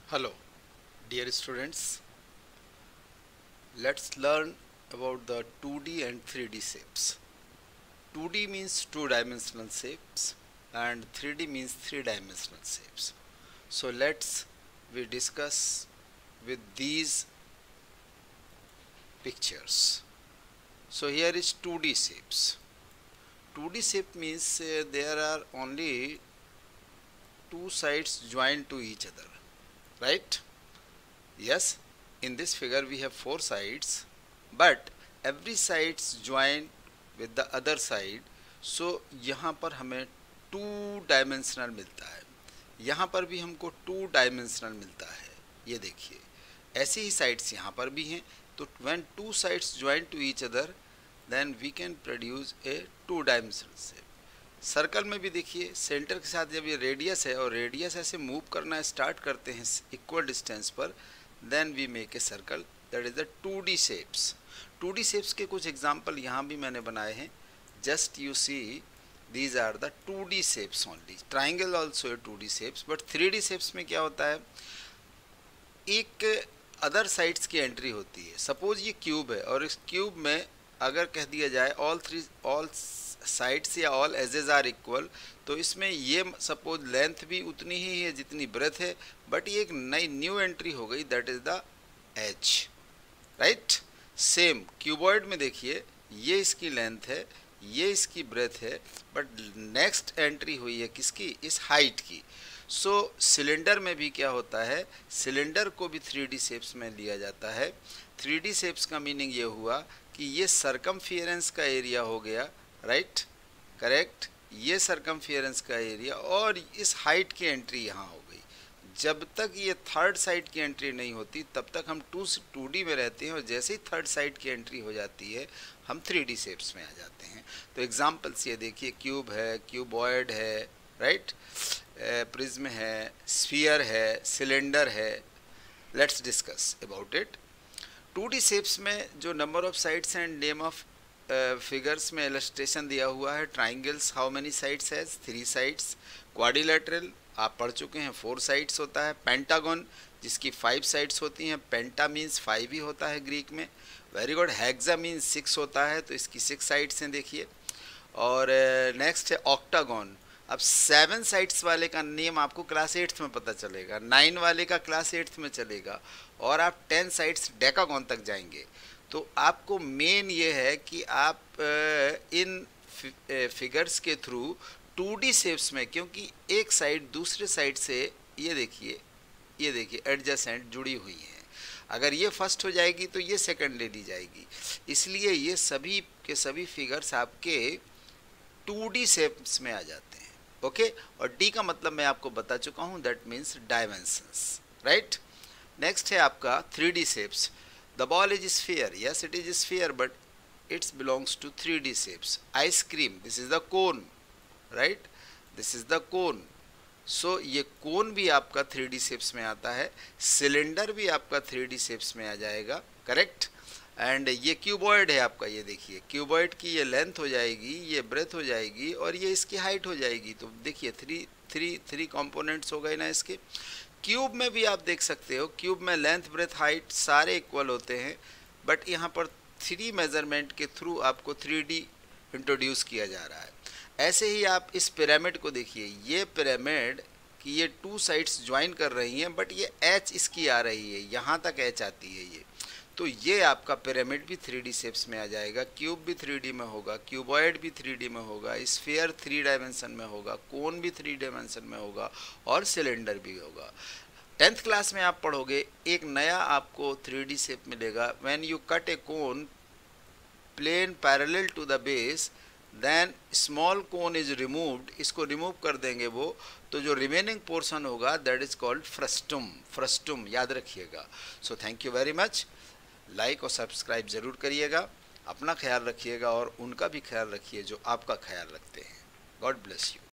Hello, dear students. Let's learn about the 2D and 3D shapes. 2D means two-dimensional shapes and 3D means three-dimensional shapes. So we discuss with these pictures. So here is 2D shapes. 2D shape means there are only two sides joined to each other, right? Yes, in this figure we have four sides, but every sides joined with the other side. So यहाँ पर हमें two dimensional मिलता है, यहाँ पर भी हमको two dimensional मिलता है। ये देखिए, ऐसी ही साइड्स यहाँ पर भी हैं। तो when two sides join to each other, then we can produce a two dimensional shape. Circle में भी देखिए, सेंटर के साथ जब ये रेडियस है और रेडियस ऐसे मूव करना स्टार्ट करते हैं इक्वल डिस्टेंस पर, then we make a circle, that is the 2D shapes. 2D shapes के कुछ एग्जाम्पल यहाँ भी मैंने बनाए हैं. Just you see, these are the 2D shapes only. Triangle also a 2D shapes, but 3D shapes में क्या होता है, एक अदर साइड्स की एंट्री होती है. सपोज ये क्यूब है और इस क्यूब में अगर कह दिया जाए ऑल साइड्स या ऑल एजेस आर इक्वल, तो इसमें ये सपोज लेंथ भी उतनी ही है जितनी ब्रेथ है, बट ये एक नई न्यू एंट्री हो गई, that is the edge, right. Same cuboid में देखिए, ये इसकी लेंथ है, ये इसकी ब्रेथ है, बट नेक्स्ट एंट्री हुई है किसकी, इस हाइट की. सो सिलेंडर में भी क्या होता है, सिलेंडर को भी 3D शेप्स में लिया जाता है. 3D शेप्स का मीनिंग ये हुआ कि ये सरकमफियरेंस का एरिया हो गया, राइट, करेक्ट. ये सरकमफियरेंस का एरिया और इस हाइट की एंट्री यहाँ हो गई. जब तक ये थर्ड साइड की एंट्री नहीं होती तब तक हम 2D में रहते हैं, और जैसे ही थर्ड साइड की एंट्री हो जाती है हम 3D शेप्स में आ जाते हैं. तो एग्जांपल्स ये देखिए, क्यूब है, क्यूबॉइड है, राइट, प्रिज्म है, स्फीयर है, सिलेंडर है. Let's discuss about it. 2D shapes में जो number of sides and name of figures में इलस्ट्रेशन दिया हुआ है. Triangles how many sides has, 3 sides. Quadrilateral आप पढ़ चुके हैं, 4 साइड्स होता है. पेंटागन जिसकी 5 साइड्स होती हैं, पेंटा मीन्स 5 ही होता है ग्रीक में. Very good. हेक्सा मीन्स 6 होता है, तो इसकी 6 साइड्स हैं देखिए. और नेक्स्ट है ऑक्टागन. अब 7 साइड्स वाले का नेम आपको क्लास 8th में पता चलेगा, 9 वाले का क्लास 8th में चलेगा, और आप 10 साइड्स डेकागन तक जाएंगे. तो आपको मेन ये है कि आप इन फिगर्स के थ्रू 2D शेप्स में, क्योंकि एक साइड दूसरे साइड से ये देखिए एडजेसेंट जुड़ी हुई है. अगर ये फर्स्ट हो जाएगी तो ये सेकंड ले ली जाएगी. इसलिए ये सभी के सभी फिगर्स आपके 2D शेप्स में आ जाते हैं. ओके. और D का मतलब मैं आपको बता चुका हूँ, that means dimensions, right. Next है आपका 3D shapes. The ball is sphere. Yes, it is sphere, but it belongs to 3D shapes. Ice cream. This is the cone, right? This is the cone. So ये cone भी आपका 3D shapes में आता है. Cylinder भी आपका 3D shapes में आ जाएगा, करेक्ट. एंड ये क्यूबॉइड है आपका, ये देखिए क्यूबॉइड की ये लेंथ हो जाएगी, ये ब्रेथ हो जाएगी, और ये इसकी हाइट हो जाएगी. तो देखिए थ्री कंपोनेंट्स हो गए ना इसके. क्यूब में भी आप देख सकते हो, क्यूब में लेंथ ब्रेथ हाइट सारे इक्वल होते हैं, बट यहाँ पर 3 मेजरमेंट के थ्रू आपको 3D इंट्रोड्यूस किया जा रहा है. ऐसे ही आप इस पिरामिड को देखिए, ये पिरामिड की ये 2 साइड्स ज्वाइन कर रही हैं, बट ये एच इसकी आ रही है, यहाँ तक एच आती है ये. तो ये आपका पिरामिड भी 3D शेप्स में आ जाएगा. क्यूब भी 3D में होगा, क्यूबॉइड भी 3D में होगा, स्फीयर 3 डायमेंशन में होगा, कोन भी 3 डायमेंशन में होगा, और सिलेंडर भी होगा. 10th क्लास में आप पढ़ोगे, एक नया आपको 3D शेप मिलेगा. When you cut a cone plane parallel to the base, then small cone is removed. इसको रिमूव कर देंगे वो, तो जो रिमेनिंग पोर्शन होगा that is called frustum. Frustum याद रखिएगा. So thank you very much. Like और सब्सक्राइब ज़रूर करिएगा. अपना ख्याल रखिएगा और उनका भी ख्याल रखिए जो आपका ख्याल रखते हैं. God bless you.